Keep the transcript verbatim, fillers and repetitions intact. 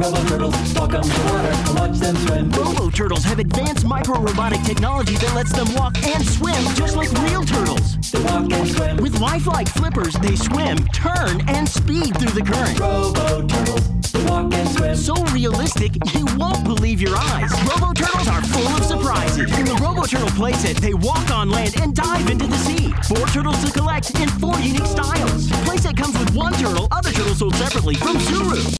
Robo Turtles walk on the water and watch them swim. Robo Turtles have advanced micro-robotic technology that lets them walk and swim just like real turtles. They walk and swim. With lifelike flippers, they swim, turn, and speed through the current. Robo Turtles, they walk and swim. So realistic, you won't believe your eyes. Robo Turtles are full of surprises. In the Robo Turtle playset, they walk on land and dive into the sea. Four turtles to collect in four unique styles. Playset comes with one turtle, other turtles sold separately from Suru.